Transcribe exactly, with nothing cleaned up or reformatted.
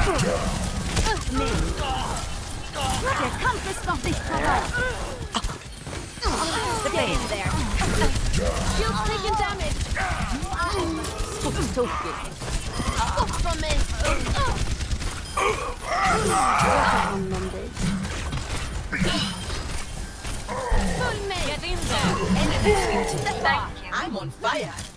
Der Kampf ist noch nicht vorbei. Stay in there. Shield's taking damage. Stop from me. Get in there. Thank you. I'm on fire.